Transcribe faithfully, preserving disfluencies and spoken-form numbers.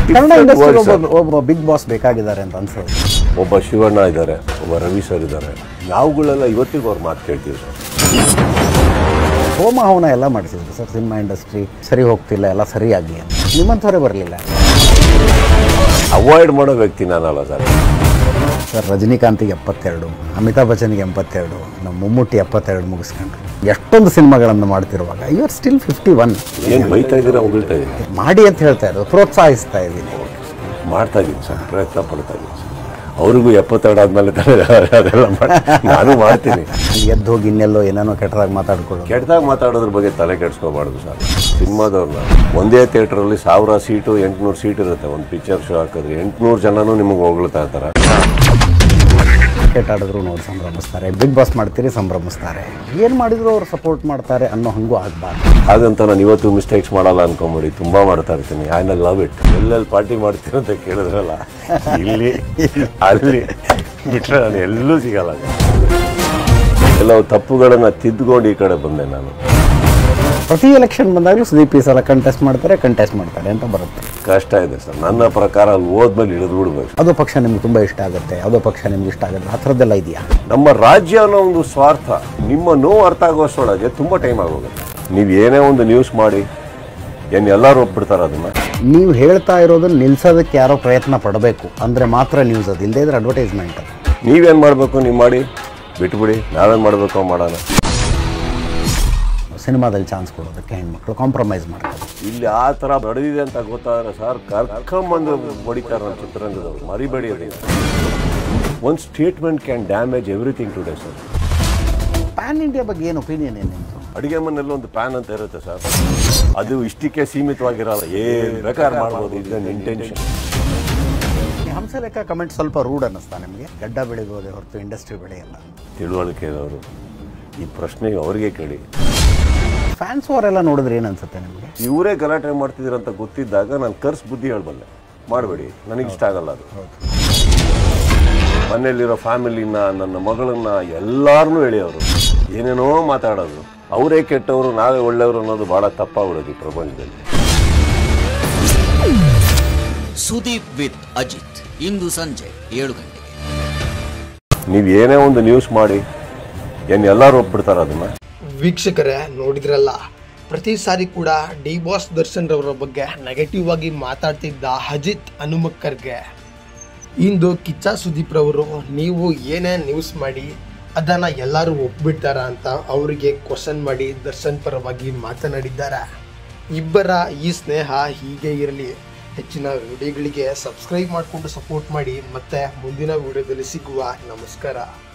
Kannada industry ಒಬ್ಬ big boss ಬೇಕಾಗಿದ್ದಾರೆ ಅಂತ ಅನ್ಸೋದು. ಒಬ್ಬ ಶಿವಣ್ಣ ಇದ್ದಾರೆ, ಒಬ್ಬ ರವಿ ಸರ್ ಇದ್ದಾರೆ. ನಾವುಗಳೆಲ್ಲ ಇವತ್ತಿಗೂ ಅವ್ರ ಮಾತು ಕೇಳ್ತೀವಿ ಸರ್. ಹೋಮ ಹವನ ಎಲ್ಲ ಮಾಡಿಸಿದ್ರು ಸರ್. ಸಿನಿಮಾ ಇಂಡಸ್ಟ್ರಿ ಸರಿ ಹೋಗ್ತಿಲ್ಲ, ಎಲ್ಲ ಸರಿಯಾಗಲಿ ಅಂತ ನಿಮ್ಮಂಥವರೇ ಬರಲಿಲ್ಲ. ಅವಾಯ್ಡ್ ಮಾಡೋ ವ್ಯಕ್ತಿ ನಾನಲ್ಲ ಸರ್. ಸರ್ ರಜನಿಕಾಂತಿಗೆ ಎಪ್ಪತ್ತೆರಡು, ಅಮಿತಾಬ್ ಬಚ್ಚನ್ಗೆ ಎಂಬತ್ತೆರಡು, ನಮ್ಮ ಮಮ್ಮೂಟಿ ಎಪ್ಪತ್ತೆರಡು ಮುಗಿಸ್ಕೊಂಡ್ರು. ಎಷ್ಟೊಂದು ಸಿನಿಮಾಗಳನ್ನು ಮಾಡ್ತಿರುವಾಗ you are still fifty one. ಏನು ಬೈತಾ ಇದ್ದೀರಾ, ಹೊಗಳ್ತಾ ಇದ್ದೀನಿ. ಮಾಡಿ ಅಂತ ಹೇಳ್ತಾ ಇರೋದು, ಪ್ರೋತ್ಸಾಹಿಸ್ತಾ ಇದ್ದೀನಿ. ಮಾಡ್ತಾ ಇದ್ದೀನಿ ಸರ್, ಪ್ರಯತ್ನ ಪಡ್ತಾ ಇದ್ದೀನಿ ಸರ್. ಅವ್ರಿಗೂ ಎಪ್ಪತ್ತೆರಡು ಆದ್ಮೇಲೆ ಅದೆಲ್ಲ ಮಾಡಿ ನಾನು ಮಾಡ್ತೀನಿ. ಎದ್ದು ಹೋಗಿ ಇನ್ನೆಲ್ಲೋ ಏನೇನೋ ಕೆಟ್ಟದಾಗ ಮಾತಾಡ್ಕೊಳ್ಳೋದು. ಕೆಟ್ಟದಾಗ ಮಾತಾಡೋದ್ರ ಬಗ್ಗೆ ತಲೆ ಕೆಡಿಸ್ಕೋಬಾರ್ದು ಸರ್. ಸಿನಿಮಾದವ್ರನ್ನ ಒಂದೇ ಥಿಯೇಟ್ರಲ್ಲಿ ಸಾವಿರ ಸೀಟು ಎಂಟುನೂರು ಸೀಟ್ ಇರುತ್ತೆ. ಒಂದು ಪಿಕ್ಚರ್ ಶೋ ಹಾಕಿದ್ರೆ ಎಂಟುನೂರು ಜನನೂ ನಿಮಗೆ ಹೊಗಳ್ತಾ ಇರ್ತಾರೆ. ಕ್ರಿಕೆಟ್ ಆಡಿದ್ರು ನೋಡಿ ಸಂಭ್ರಮಿಸ್ತಾರೆ, ಬಿಗ್ ಬಾಸ್ ಮಾಡ್ತೀರಿ ಸಂಭ್ರಮಿಸ್ತಾರೆ. ಏನು ಮಾಡಿದ್ರು ಅವ್ರು ಸಪೋರ್ಟ್ ಮಾಡ್ತಾರೆ ಅನ್ನೋ ಹಂಗೂ ಆಗಬಾರ್ದು. ಹಾಗಂತ ನಾನು ಇವತ್ತು ಮಿಸ್ಟೇಕ್ಸ್ ಮಾಡಲ್ಲ ಅನ್ಕೊಂಬಿಡಿ, ತುಂಬ ಮಾಡ್ತಾ ಇರ್ತೀನಿ. ಐ ನ ಲವ್ ಇಟ್. ಎಲ್ಲೆಲ್ಲಿ ಪಾರ್ಟಿ ಮಾಡ್ತೀನಿ ಅಂತ ಕೇಳಿದ್ರಲ್ಲ, ಇಲ್ಲಿ ಅಲ್ಲಿ ಬಿಟ್ಟರೆ ನಾನು ಎಲ್ಲೂ ಸಿಗಲ್ಲ. ಕೆಲವು ತಪ್ಪುಗಳನ್ನು ತಿದ್ದುಕೊಂಡು ಈ ಕಡೆ ಬಂದೆ ನಾನು. ಪ್ರತಿ ಎಲೆಕ್ಷನ್ ಬಂದಾಗಲೂ ಸುದೀಪ್ ಈ ಸಲ ಕಂಟೆಸ್ಟ್ ಮಾಡ್ತಾರೆ ಕಂಟೆಸ್ಟ್ ಮಾಡ್ತಾರೆ ಅಂತ ಬರುತ್ತೆ. ಕಷ್ಟ ಇದೆ ಸರ್. ನನ್ನ ಪ್ರಕಾರ ಅಲ್ಲಿ ಹೋದ್ಮೇಲೆ ಹಿಡಿದು ಬಿಡ್ಬೇಕು. ಯಾವುದೋ ಪಕ್ಷ ನಿಮ್ಗೆ ತುಂಬ ಇಷ್ಟ ಆಗುತ್ತೆ, ಯಾವುದೋ ಪಕ್ಷ ನಿಮ್ಗೆ ಇಷ್ಟ ಆಗುತ್ತೆ, ಆ ಥರದ್ದೆಲ್ಲ ಇದೆಯಾ? ನಮ್ಮ ರಾಜ್ಯ ಅನ್ನೋ ಒಂದು ಸ್ವಾರ್ಥ, ನಿಮ್ಮ ನೋವು ಅರ್ಥ ಆಗೋಷ್ಟೊಳಗೆ ತುಂಬ ಟೈಮ್ ಆಗೋಗುತ್ತೆ. ನೀವು ಏನೇ ಒಂದು ನ್ಯೂಸ್ ಮಾಡಿ ಏನು ಎಲ್ಲರೂ ಒಪ್ಪಿಡ್ತಾರೆ ಅದನ್ನು. ನೀವು ಹೇಳ್ತಾ ಇರೋದನ್ನ ನಿಲ್ಸೋದಕ್ಕೆ ಯಾರೋ ಪ್ರಯತ್ನ ಪಡಬೇಕು ಅಂದರೆ ಮಾತ್ರ ನ್ಯೂಸ್, ಅದು ಇಲ್ಲದೇ ಇದ್ರೆ ಅಡ್ವರ್ಟೈಸ್ಮೆಂಟ್. ಅದು ನೀವೇನು ಮಾಡಬೇಕು ನೀವು ಮಾಡಿ, ಬಿಟ್ಬಿಡಿ. ನಾವೇನು ಮಾಡಬೇಕು ಮಾಡೋಣ. ಸಿನಿಮಾದಲ್ಲಿ ಚಾನ್ಸ್ ಕೊಡೋದಕ್ಕೆ ಹೆಣ್ಮಕ್ಳು ಕಾಂಪ್ರಮೈಸ್ ಮಾಡ್ತಾರೆ. ಇಲ್ಲಿ ಆ ಥರ ನಡೆದಿದೆ ಅಂತ ಗೊತ್ತಾದ್ರೆ ಸರ್ ಕರ್ಕೊಂಬಂದು ಹೊಡಿತಾರೆ ನಮ್ಮ ಚಿತ್ರರಂಗದವರು. ಮರಿಬೇಡಿ ಅದನ್ನು. ಒಂದು statement can damage everything today sir. Pan India ಬಗ್ಗೆ ಏನು ಒಪಿನಿಯನ್ ಏನು ನಿಮ್ಮದು? ಅಡುಗೆ ಮನೆಯಲ್ಲಿ ಒಂದು ಪ್ಯಾನ್ ಅಂತ ಇರುತ್ತೆ ಸರ್. ಅದು ಇಷ್ಟಕ್ಕೆ ಸೀಮಿತವಾಗಿರಲ್ಲ, ಏನು ಬೇಕಾದ್ರೆ ಮಾಡ್ಬೋದು. ಇದನ್ನ ಇಂಟೆನ್ಷನ್. ಹಂಸಲೇಖ ಕಮೆಂಟ್ ಸ್ವಲ್ಪ ರೂಡ್ ಅನ್ನಿಸ್ತಾ ನಿಮಗೆ? ಗಡ್ಡ ಬೆಳೆಗೋದೆ ಹೊರತು ಇಂಡಸ್ಟ್ರಿ ಬೆಳೆಯಲ್ಲ. ತಿಳುವಳಿಕೆ ಇರೋರು ಈ ಪ್ರಶ್ನೆ ಅವರಿಗೆ ಕೇಳಿ. ಫ್ಯಾನ್ಸ್ ಅವರೆಲ್ಲ ನೋಡಿದ್ರೆ ಏನು ಅನ್ಸುತ್ತೆ ನಿಮಗೆ? ಇವರೇ ಗಲಾಟೆ ಮಾಡ್ತಿದ್ದೀರಂತ ಗೊತ್ತಿದ್ದಾಗ ನಾನು ಕರ್ಸ್ ಬುದ್ಧಿ ಹೇಳ್ಬಲ್ಲೆ, ಮಾಡಬೇಡಿ, ನನಗಿಷ್ಟ ಆಗಲ್ಲ ಅದು. ಮನೆಯಲ್ಲಿರೋ ಫ್ಯಾಮಿಲಿನ, ನನ್ನ ಮಗಳನ್ನ ಎಲ್ಲಾರನ್ನೂ ಹೇಳಿ ಅವರು ಏನೇನೋ ಮಾತಾಡೋದು. ಅವರೇ ಕೆಟ್ಟವರು ನಾವೇ ಒಳ್ಳೆಯವರು ಅನ್ನೋದು ಭಾಳ ತಪ್ಪಾಗ್ಬಿಡೋದು ಈ ಪ್ರಪಂಚದಲ್ಲಿ. ಸುದೀಪ್ ವಿತ್ ಅಜಿತ್ ಇಂದು ಸಂಜೆ ಏಳು ಗಂಟೆಗೆ. ನೀವು ಏನೇ ಒಂದು ನ್ಯೂಸ್ ಮಾಡಿ ಏನು ಎಲ್ಲರೂ ಒಪ್ಪಿಡ್ತಾರೆ ಅದನ್ನ. ವೀಕ್ಷಕರೇ ನೋಡಿದ್ರಲ್ಲ, ಪ್ರತಿ ಸಾರಿ ಕೂಡ ಡಿ ಬಾಸ್ ದರ್ಶನ್ ರವರ ಬಗ್ಗೆ ನೆಗೆಟಿವ್ ಆಗಿ ಮಾತಾಡ್ತಿದ್ದ ಅಜಿತ್ ಹನುಮಕ್ಕರ್ಗೆ ಇಂದು ಕಿಚ್ಚ ಸುದೀಪ್ ರವರು ನೀವು ಏನೇ ನ್ಯೂಸ್ ಮಾಡಿ ಅದನ್ನ ಎಲ್ಲರೂ ಒಪ್ಬಿಡ್ತಾರ ಅಂತ ಅವರಿಗೆ ಕ್ವಶನ್ ಮಾಡಿ ದರ್ಶನ್ ಪರವಾಗಿ ಮಾತನಾಡಿದ್ದಾರೆ. ಇಬ್ಬರ ಈ ಸ್ನೇಹ ಹೀಗೆ ಇರಲಿ. ಹೆಚ್ಚಿನ ವಿಡಿಯೋಗಳಿಗೆ ಸಬ್ಸ್ಕ್ರೈಬ್ ಮಾಡಿಕೊಂಡು ಸಪೋರ್ಟ್ ಮಾಡಿ. ಮತ್ತೆ ಮುಂದಿನ ವಿಡಿಯೋದಲ್ಲಿ ಸಿಗುವ. ನಮಸ್ಕಾರ.